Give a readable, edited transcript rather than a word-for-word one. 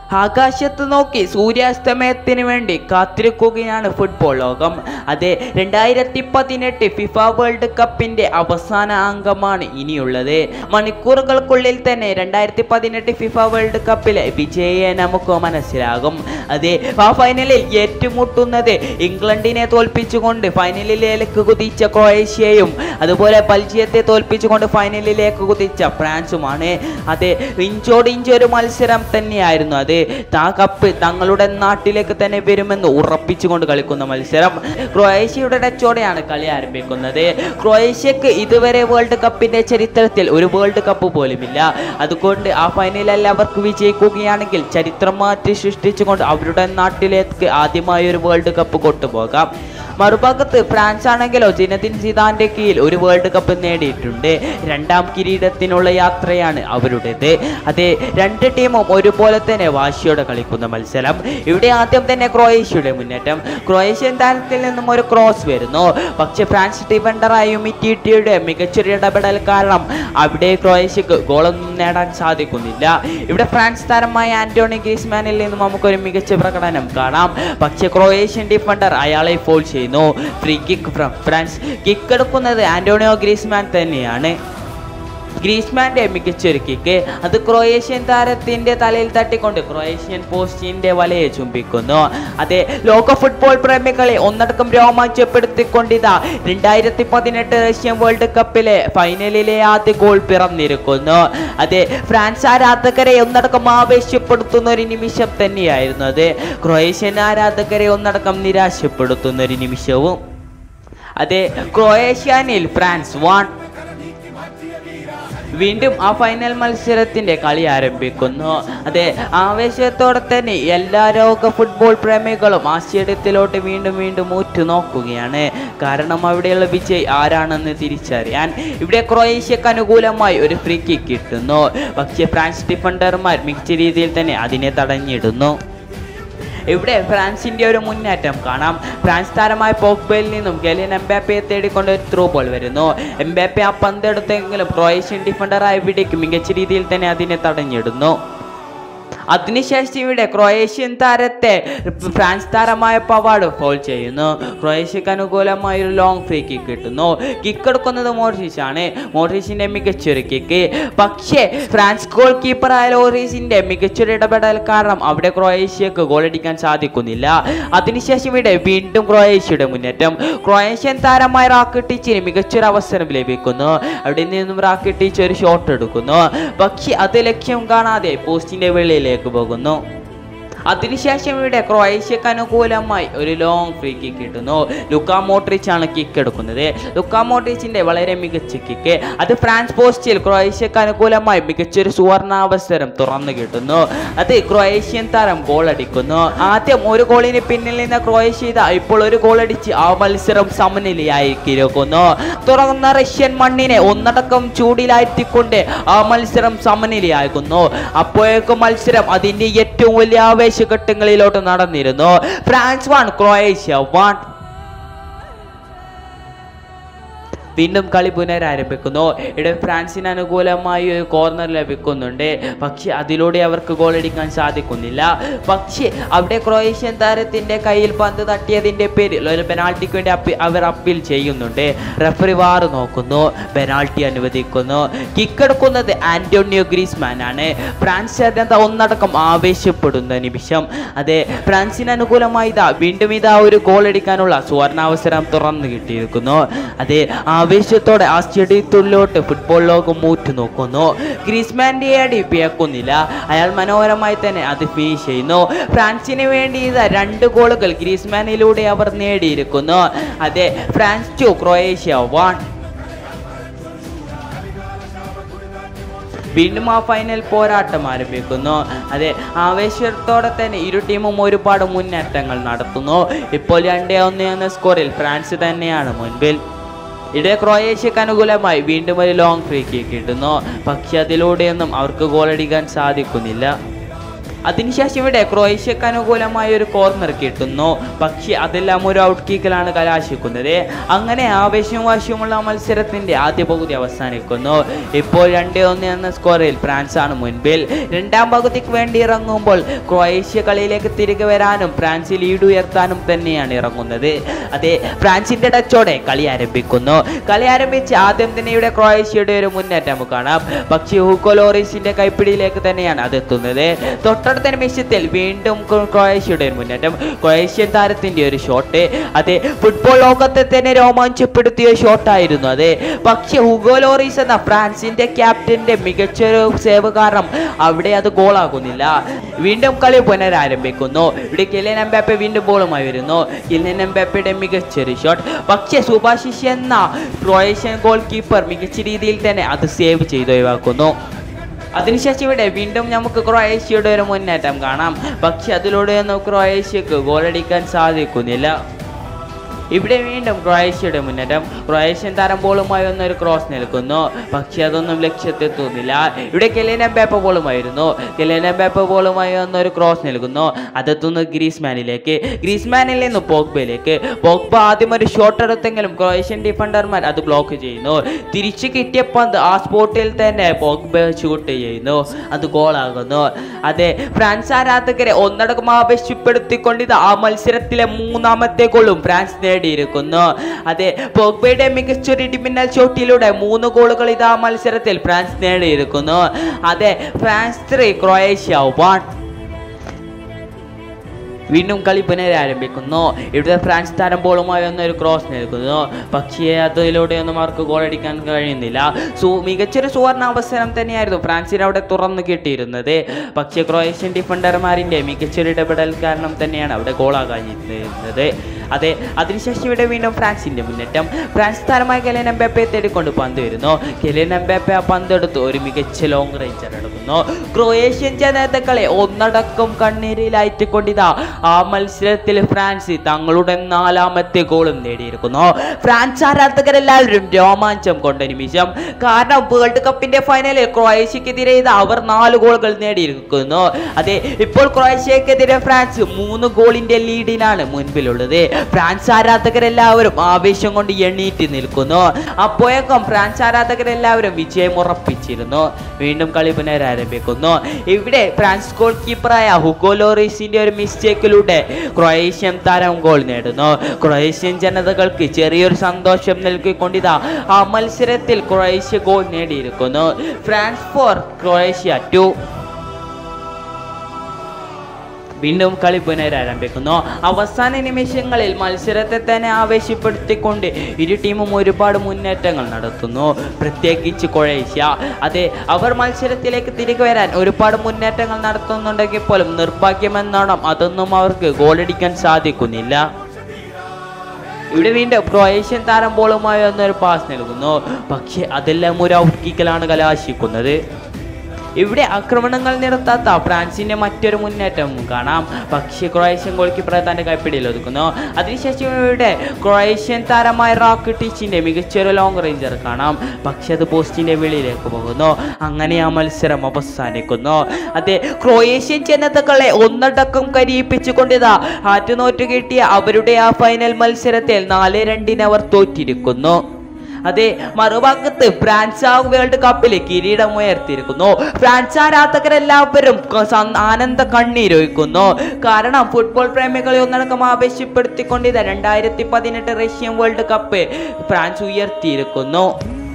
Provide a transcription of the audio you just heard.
ആകാശത്ത് നോക്കി സൂര്യാസ്തമയത്തിന് വേണ്ടി കാത്തിരിക്കുകയാണ് ഫുട്ബോൾ ലോകം. അതെ, 2018 ഫിഫ വേൾഡ് കപ്പിന്റെ അവസാന അംഗമാണ് ഇനിയുള്ളത്. മണിക്കൂറുകൾക്കുള്ളിൽ തന്നെ 2018 ഫിഫ വേൾഡ് കപ്പിലെ വിജയിയെ നമുക്ക് മനസ്സിലാകും. അതെ, ആ ഫൈനലിൽ ഏറ്റുമുട്ടുന്നത് ഇംഗ്ലണ്ടിനെ തോൽപ്പിച്ചുകൊണ്ട് ഫൈനലിലേക്ക് കുതിച്ച ക്രൊയേഷ്യയും അതുപോലെ ബെൽജിയത്തെ തോൽപ്പിച്ചുകൊണ്ട് ഫൈനലിലേക്ക് കുതിച്ച ഫ്രാൻസുമാണ്. അതെ, ഇഞ്ചോടിഞ്ച് ഒരു മത്സരം തന്നെയായിരുന്നു അത്. കപ്പ് തങ്ങളുടെ നാട്ടിലേക്ക് തന്നെ വരുമെന്ന് ഉറപ്പിച്ചുകൊണ്ട് കളിക്കുന്ന മത്സരം. ക്രൊയേഷ്യയുടെ ടച്ചോടെയാണ് കളി ആരംഭിക്കുന്നത്. ക്രൊയേഷ്യക്ക് ഇതുവരെ വേൾഡ് കപ്പിന്റെ ചരിത്രത്തിൽ ഒരു വേൾഡ് കപ്പ് പോലുമില്ല. അതുകൊണ്ട് ആ ഫൈനലിൽ അവർക്ക് വിജയിക്കുകയാണെങ്കിൽ ചരിത്രം മാറ്റി സൃഷ്ടിച്ചുകൊണ്ട് അവരുടെ നാട്ടിലേക്ക് ആദ്യമായി ഒരു വേൾഡ് കപ്പ് കൊണ്ടുപോകാം. മറുഭാഗത്ത് ഫ്രാൻസ് ആണെങ്കിലോ സിനദിൻ സിദാന്റെ കീഴിൽ ഒരു വേൾഡ് കപ്പ് നേടിയിട്ടുണ്ട്. രണ്ടാം കിരീടത്തിനുള്ള യാത്രയാണ് അവരുടേത്. അതെ, രണ്ട് ടീമും ഒരുപോലെ തന്നെ വാശിയോടെ കളിക്കുന്ന മത്സരം. ഇവിടെ ആദ്യം തന്നെ ക്രൊയേഷ്യയുടെ മുന്നേറ്റം. ക്രൊയേഷ്യൻ താരത്തിൽ നിന്നും ഒരു ക്രോസ് വരുന്നു. പക്ഷെ ഫ്രാൻസ് ഡിഫൻഡറായ യുമിറ്റിയുടെ മികച്ചൊരു ഇടപെടൽ കാരണം അവിടെ ക്രൊയേഷ്യക്ക് ഗോളൊന്നും നേടാൻ സാധിക്കുന്നില്ല. ഇവിടെ ഫ്രാൻസ് താരമായ ആന്റോണി ഗ്രീസ്മാനിൽ നിന്നും നമുക്കൊരു മികച്ച പ്രകടനം കാണാം. പക്ഷെ ക്രൊയേഷ്യൻ ഡിഫൻഡർ അയാളെ ഫോൾ ചെയ്യുന്നു. Free kick from France. Kick എടുക്കുന്നത് ആന്റോണിയോ ഗ്രീസ്മാൻ തന്നെയാണ്. ഗ്രീസ്മാന്റെ മികച്ചൊരു കിക്ക് അത് ക്രൊയേഷ്യൻ താരത്തിന്റെ തലയിൽ തട്ടിക്കൊണ്ട് ക്രൊയേഷ്യൻ പോസ്റ്റിന്റെ വലയെ ചുംബിക്കുന്നു. അതെ, ലോക ഫുട്ബോൾ പ്രേമികളെ ഒന്നടക്കം രോമാഞ്ചപ്പെടുത്തിക്കൊണ്ടിതാ 2018 റഷ്യൻ വേൾഡ് കപ്പിലെ ഫൈനലിലെ ആദ്യ ഗോൾ പിറന്നിരിക്കുന്നു. അതെ, ഫ്രാൻസ് ആരാധകരെ ഒന്നടക്കം ആവേശപ്പെടുത്തുന്ന ഒരു നിമിഷം തന്നെയായിരുന്നു അത്. ക്രൊയേഷ്യൻ ആരാധകരെ ഒന്നടക്കം നിരാശപ്പെടുത്തുന്ന ഒരു നിമിഷവും. അതെ, ക്രൊയേഷ്യനിൽ ഫ്രാൻസ് 1. വീണ്ടും ആ ഫൈനൽ മത്സരത്തിന്റെ കളി ആരംഭിക്കുന്നു. അതെ, ആവേശത്തോടെ തന്നെ എല്ലാ ലോക ഫുട്ബോൾ പ്രേമികളും ആ സ്റ്റേഡിയത്തിലോട്ട് വീണ്ടും ഉറ്റുനോക്കുകയാണ്. കാരണം അവിടെയുള്ള വിജയ് ആരാണെന്ന് തിരിച്ചറിയാൻ. ഇവിടെ ക്രൊയേഷ്യക്ക് അനുകൂലമായി ഒരു ഫ്രീ കിക്ക് കിട്ടുന്നു. പക്ഷേ ഫ്രാൻസ് ഡിഫൻഡർമാർ മികച്ച രീതിയിൽ തന്നെ അതിനെ തടഞ്ഞിടുന്നു. ഇവിടെ ഫ്രാൻസിന്റെ ഒരു മുന്നേറ്റം കാണാം. ഫ്രാൻസ് താരമായ പോഗ്ബയിൽ നിന്നും കെലിയൻ എംബാപ്പയെ തേടിക്കൊണ്ട് ഒരു ത്രൂ ബോൾ വരുന്നു. എംബാപ്പെ ആ പന്തെടുത്തെങ്കിലും ക്രൊയേഷ്യൻ ഡിഫൻഡറായ വിടയ്ക്ക് മികച്ച രീതിയിൽ തന്നെ അതിനെ തടഞ്ഞിടുന്നു. അതിനുശേഷം ഇവിടെ ക്രൊയേഷ്യൻ താരത്തെ ഫ്രാൻസ് താരമായ പവാഡ് ഫോൾ ചെയ്യുന്നു. ക്രൊയേഷ്യക്ക് അനുകൂലമായ ഒരു ലോങ് ഫ്രീ കിക്ക് കിട്ടുന്നു. കിക്ക് എടുക്കുന്നത് മോഡ്രിച്ച് ആണ്. മോഡ്രിച്ചിന്റെ മികച്ചൊരു കിക്ക്. പക്ഷേ ഫ്രാൻസ് ഗോൾ കീപ്പറായ ലോറീസിന്റെ മികച്ചൊരു ഇടപെടൽ കാരണം അവിടെ ക്രൊയേഷ്യക്ക് ഗോളടിക്കാൻ സാധിക്കുന്നില്ല. അതിനുശേഷം ഇവിടെ വീണ്ടും ക്രൊയേഷ്യയുടെ മുന്നേറ്റം. ക്രൊയേഷ്യൻ താരമായ റാക്കിട്ടിച്ചിന് മികച്ചൊരു അവസരം ലഭിക്കുന്നു. അവിടെ നിന്നും റാക്കിട്ടിച്ച് ഒരു ഷോട്ട് എടുക്കുന്നു. പക്ഷേ അത് ലക്ഷ്യം കാണാതെ പോസ്റ്റിന്റെ വെളിയിലേക്ക് പോകുന്നു. അതിനുശേഷം ഇവിടെ ക്രൊയേഷ്യക്ക് അനുകൂലമായി ഒരു ലോങ് ഫ്രീ കിക്ക് കിട്ടുന്നു. ലുക്കാ മോഡ്രിച്ച് ആണ് കിക്ക് എടുക്കുന്നത്. ലുക്കാ മോഡ്രിച്ചിന്റെ വളരെ മികച്ച കിക്ക് അത് ഫ്രാൻസ് പോസ്റ്റിൽ ക്രൊയേഷ്യക്ക് അനുകൂലമായി മികച്ചൊരു സുവർണാവസരം തുറന്നു കിട്ടുന്നു. അത് ക്രൊയേഷ്യൻ താരം ഗോൾ അടിക്കുന്നു. ആദ്യം ഒരു ഗോളിന് പിന്നിൽ നിന്ന് ക്രൊയേഷ്യ ഇപ്പോൾ ഒരു ഗോൾ അടിച്ച് ആ മത്സരം സമനിലയായിരിക്കുന്നു. തുറന്ന റഷ്യൻ മണ്ണിനെ ഒന്നടക്കം ചൂടിലാഴ്ത്തിക്കൊണ്ട് ആ മത്സരം സമനിലയായിരുന്നു. അപ്പോഴേക്കും മത്സരം അതിന്റെ ഏറ്റവും വലിയ ഘട്ടങ്ങളിലോട്ട് നടന്നിരുന്നു. France 1 Croatia 1. വീണ്ടും കളി പുനരാരംഭിക്കുന്നു. ഇവിടെ ഫ്രാൻസിന് അനുകൂലമായി ഒരു കോർണർ ലഭിക്കുന്നുണ്ട്. പക്ഷെ അതിലൂടെ അവർക്ക് ഗോളടിക്കാൻ സാധിക്കുന്നില്ല. പക്ഷേ അവിടെ ക്രൊയേഷ്യൻ താരത്തിന്റെ കയ്യിൽ പന്ത് തട്ടിയതിന്റെ പേരിൽ ഒരു പെനാൾട്ടിക്ക് വേണ്ടി അവർ അപ്പീൽ ചെയ്യുന്നുണ്ട്. റഫറി വാർ നോക്കുന്നു, പെനാൾട്ടി അനുവദിക്കുന്നു. കിക്ക് എടുക്കുന്നത് ആന്റോണിയോ ഗ്രീസ്മാൻ ആണ്. ഫ്രാൻസ് ജനത ഒന്നടക്കം ആവേശപ്പെടുന്ന നിമിഷം. അതെ, ഫ്രാൻസിന് അനുകൂലമായി വീണ്ടും ഒരു ഗോളടിക്കാനുള്ള സുവർണാവസരം തുറന്നു കിട്ടിയിരിക്കുന്നു. അതെ, ആവേശത്തോടെ ആ സ്റ്റേഡിയത്തിലോട്ട് ഫുട്ബോൾ ലോകം ഉറ്റുനോക്കുന്നു. ഗ്രീസ്മാന്റെ അടി പിഴക്കുന്നില്ല. അയാൾ മനോഹരമായി തന്നെ അത് ഫിനിഷ് ചെയ്യുന്നു. ഫ്രാൻസിന് വേണ്ടി 2 ഗോളുകൾ ഗ്രീസ്മാനിലൂടെ അവർ നേടിയിരിക്കുന്നു. അതെ, ഫ്രാൻസ് 2 ക്രൊയേഷ്യ 1. വീണ്ടും ആ ഫൈനൽ പോരാട്ടം ആരംഭിക്കുന്നു. അതെ, ആവേശത്തോടെ തന്നെ ഇരു ടീമും ഒരുപാട് മുന്നേറ്റങ്ങൾ നടത്തുന്നു. ഇപ്പോൾ 2-1 എന്ന സ്കോറിൽ ഫ്രാൻസ് തന്നെയാണ് മുൻപിൽ. ഇവിടെ ക്രൊയേഷ്യക്ക് അനുകൂലമായി വീണ്ടും ഒരു ലോങ് ഫ്രീ കിക്ക് കിട്ടുന്നു. പക്ഷെ അതിലൂടെയൊന്നും അവർക്ക് ഗോളടിക്കാൻ സാധിക്കുന്നില്ല. അതിനുശേഷം ഇവിടെ ക്രൊയേഷ്യക്ക് അനുകൂലമായ ഒരു കോർണർ കിട്ടുന്നു. പക്ഷേ അതെല്ലാം ഒരു ഔട്ട് കിക്കിലാണ് കലാശിക്കുന്നത്. അങ്ങനെ ആവേശവും വാശിയുമുള്ള മത്സരത്തിന്റെ ആദ്യ പകുതി അവസാനിക്കുന്നു. ഇപ്പോൾ 2-1 എന്ന സ്കോറിൽ ഫ്രാൻസ് ആണ് മുൻപിൽ. രണ്ടാം പകുതിക്ക് വേണ്ടി ഇറങ്ങുമ്പോൾ ക്രൊയേഷ്യ കളിയിലേക്ക് തിരികെ വരാനും ഫ്രാൻസ് ലീഡ് ഉയർത്താനും തന്നെയാണ് ഇറങ്ങുന്നത്. അതെ, ഫ്രാൻസിന്റെ ടച്ചോടെ കളി ആരംഭിക്കുന്നു. കളി ആരംഭിച്ച് ആദ്യം തന്നെ ഇവിടെ ക്രൊയേഷ്യയുടെ ഒരു മുന്നേറ്റം കാണാം. പക്ഷേ ഹൂഗോ ലോറീസിന്റെ കൈപ്പിടിയിലേക്ക് തന്നെയാണ് അതെത്തുന്നത്. തൊട്ടടുത്ത നിമിഷത്തിൽ വീണ്ടും ക്രൊയേഷ്യയുടെ ഒരു മുന്നേറ്റം, ക്രൊയേഷ്യൻ താരത്തിന്റെ ഒരു ഷോട്ട്. അതെ, ഫുട്ബോൾ ലോകത്തെ തന്നെ രോമാഞ്ചപ്പെടുത്തിയ ഷോട്ടായിരുന്നു അത്. പക്ഷെ ഹൂഗോ ലോറീസ് എന്ന ഫ്രാൻസിന്റെ ക്യാപ്റ്റന്റെ മികച്ചൊരു സേവ് കാരണം അവിടെ അത് ഗോളാകുന്നില്ല. വീണ്ടും കളി പുനരാരംഭിക്കുന്നു. ഇവിടെ കിലിയൻ എംബാപ്പെ വീണ്ടും ബോളുമായി വരുന്നു. കിലിയൻ എംബാപ്പയുടെ മികച്ചൊരു ഷോട്ട്. പക്ഷെ സുഭാഷിഷ് എന്ന ക്രൊയേഷ്യൻ ഗോൾ കീപ്പർ മികച്ച രീതിയിൽ തന്നെ അത് സേവ് ചെയ്ത് ഒഴിവാക്കുന്നു. അതിനുശേഷം ഇവിടെ വീണ്ടും നമുക്ക് ക്രൊയേഷ്യയുടെ ഒരു മുന്നേറ്റം കാണാം. പക്ഷെ അതിലൂടെയൊന്നും ക്രൊയേഷ്യക്ക് ഗോളടിക്കാൻ സാധിക്കുന്നില്ല. ഇവിടെ വീണ്ടും ക്രൊയേഷ്യയുടെ മുന്നേറ്റം, ക്രൊയേഷ്യൻ താരം ബോളുമായി ഒന്നൊരു ക്രോസ് നിൽക്കുന്നു. പക്ഷെ അതൊന്നും ലക്ഷ്യത്തെത്തുന്നില്ല. ഇവിടെ കിലിയൻ എംബാപ്പെ ബോളുമായിരുന്നു. കിലിയൻ എംബാപ്പെ ബോളുമായി ഒന്നൊരു ക്രോസ് നൽകുന്നു. അതെത്തുന്നു ഗ്രീസ്മാനിലേക്ക്. ഗ്രീസ്മാനിൽ നിന്ന് പോഗ്ബയിലേക്ക്. പോഗ്ബ ആദ്യം ഒരു ഷോട്ട് എടുത്തെങ്കിലും ക്രൊയേഷ്യൻ ഡിഫൻഡർമാർ അത് ബ്ലോക്ക് ചെയ്യുന്നു. തിരിച്ചു കിട്ടിയ പന്ത് ആ സ്പോട്ടിൽ തന്നെ പോഗ്ബ ഷൂട്ട് ചെയ്യുന്നു. അത് ഗോളാകുന്നു. അതെ, ഫ്രാൻസ് ആരാധകരെ ഒന്നടക്കം ആവേശപ്പെടുത്തിക്കൊണ്ട് ആ മത്സരത്തിലെ മൂന്നാമത്തെ ഗോളും ഫ്രാൻസ് നേടിയിരിക്കുന്നു. അതെ, പോഗ്ബയുടെ മികച്ചൊരു ഇടിമിന്നൽ ഷോട്ടിലൂടെ 3 ഗോളുകൾ ഇതാ മത്സരത്തിൽ ഫ്രാൻസ് നേടിയിരിക്കുന്നു. അതെ, ഫ്രാൻസ് 3 ക്രൊയേഷ്യ 1. വീണ്ടും കളി പുനരാരംഭിക്കുന്നു. ഇവിടെ ഫ്രാൻസ് താരം ബോളുമായി ഒന്നൊരു ക്രോസ് നൽകുന്നു. പക്ഷേ അതിലൂടെയൊന്നും അവർക്ക് ഗോളടിക്കാൻ കഴിയുന്നില്ല. മികച്ചൊരു സുവർണ അവസരം തന്നെയായിരുന്നു ഫ്രാൻസിന് അവിടെ തുറന്നു കിട്ടിയിരുന്നത്. പക്ഷേ ക്രൊയേഷ്യൻ ഡിഫൻഡർമാരിൻ്റെ മികച്ചൊരു ഇടപെടൽ കാരണം തന്നെയാണ് അവിടെ ഗോളാകാതിരുന്നത്. അതെ, അതിനുശേഷം ഇവിടെ വീണ്ടും ഫ്രാൻസിന്റെ മുന്നേറ്റം. ഫ്രാൻസ് താരമായ കിലിയൻ എംബാപ്പയെ തേടിക്കൊണ്ട് പന്ത് വരുന്നു. കിലിയൻ എംബാപ്പെ ആ പന്തെടുത്ത് ഒരു മികച്ച ലോങ് റേഞ്ചർ എടുക്കുന്നു. ക്രൊയേഷ്യൻ ജനതകളെ ഒന്നടക്കം കണ്ണീരിലായിക്കൊണ്ടിതാ ആ മത്സരത്തിൽ ഫ്രാൻസ് തങ്ങളുടെ 4ാമത്തെ ഗോളും നേടിയിരിക്കുന്നു. ഫ്രാൻസ് ആരാധകരെല്ലാവരും രോമാഞ്ചം കൊണ്ട നിമിഷം. കാരണം വേൾഡ് കപ്പിന്റെ ഫൈനലിൽ ക്രൊയേഷ്യക്കെതിരെ അവർ 4 ഗോളുകൾ നേടിയിരിക്കുന്നു. അതെ, ഇപ്പോൾ ക്രൊയേഷ്യക്കെതിരെ ഫ്രാൻസ് 3 ഗോളിന്റെ ലീഡിലാണ് മുൻപിലുള്ളത്. ഫ്രാൻസ് ആരാധകരെല്ലാവരും ആവേശം കൊണ്ട് എണ്ണീറ്റ് നിൽക്കുന്നു. അപ്പോഴേക്കും ഫ്രാൻസ് ആരാധകരെല്ലാവരും വിജയം ഉറപ്പിച്ചിരുന്നു. വീണ്ടും കളി പുനരാരംഭിക്കുന്നു. ഇവിടെ ഫ്രാൻസ് ഗോൾ കീപ്പറായ ഹൂഗോ ലോറീസിന്റെ ഒരു മിസ്റ്റേക്കിലൂടെ ക്രൊയേഷ്യൻ താരം ഗോൾ നേടുന്നു. ക്രൊയേഷ്യൻ ജനതകൾക്ക് ചെറിയൊരു സന്തോഷം നൽകിക്കൊണ്ടിതാ ആ മത്സരത്തിൽ ക്രൊയേഷ്യ ഗോൾ നേടിയിരിക്കുന്നു. France 4 Croatia 2. വീണ്ടും കളി പുനരാരംഭിക്കുന്നു. അവസാന നിമിഷങ്ങളിൽ മത്സരത്തെ തന്നെ ആവേശപ്പെടുത്തിക്കൊണ്ട് ഇരു ടീമും ഒരുപാട് മുന്നേറ്റങ്ങൾ നടത്തുന്നു. പ്രത്യേകിച്ച് ക്രൊയേഷ്യ. അതെ, അവർ മത്സരത്തിലേക്ക് തിരികെ വരാൻ ഒരുപാട് മുന്നേറ്റങ്ങൾ നടത്തുന്നുണ്ടെങ്കിൽ പോലും നിർഭാഗ്യമെന്നോണം അതൊന്നും അവർക്ക് ഗോളടിക്കാൻ സാധിക്കുന്നില്ല. ഇവിടെ വീണ്ടും ക്രൊയേഷ്യൻ താരം ബോളുമായി ഒന്നൊരു പാസ് നൽകുന്നു. പക്ഷേ അതെല്ലാം ഒരു ഔട്ട് കിക്കിലാണ് കലാശിക്കുന്നത്. ഇവിടെ ആക്രമണങ്ങൾ നിർത്താത്ത ഫ്രാൻസിന്റെ മറ്റൊരു മുന്നേറ്റം കാണാം. പക്ഷേ ക്രൊയേഷ്യൻ ഗോൾ കീപ്പർ തന്റെ കൈപ്പിടിയിൽ ഒതുക്കുന്നു. അതിനുശേഷം ഇവിടെ ക്രൊയേഷ്യൻ താരമായ റാക്കിറ്റിച്ചിന്റെ മികച്ചൊരു ലോങ് റേഞ്ചർ കാണാം. പക്ഷെ അത് പോസ്റ്റിന്റെ വെളിയിലേക്ക് പോകുന്നു. അങ്ങനെ ആ മത്സരം അവസാനിക്കുന്നു. അതെ, ക്രൊയേഷ്യൻ ജനതകളെ ഒന്നടക്കം കരിയിപ്പിച്ചുകൊണ്ടിതാ ആറ്റുനോറ്റ് കിട്ടിയ അവരുടെ ആ ഫൈനൽ മത്സരത്തിൽ 4-2 അവർ തോറ്റിരിക്കുന്നു. അതെ, മറുഭാഗത്ത് ഫ്രാൻസ് ആ വേൾഡ് കപ്പിൽ കിരീടം ഉയർത്തിയിരിക്കുന്നു. ഫ്രാൻസ് ആരാധകരെല്ലാവരും ആനന്ദ കണ്ണീരൊഴിക്കുന്നു. കാരണം ഫുട്ബോൾ പ്രേമികളെ ഒന്നടക്കം ആവേശപ്പെടുത്തിക്കൊണ്ട് 2018 റഷ്യൻ വേൾഡ് കപ്പ് ഫ്രാൻസ് ഉയർത്തിയിരിക്കുന്നു.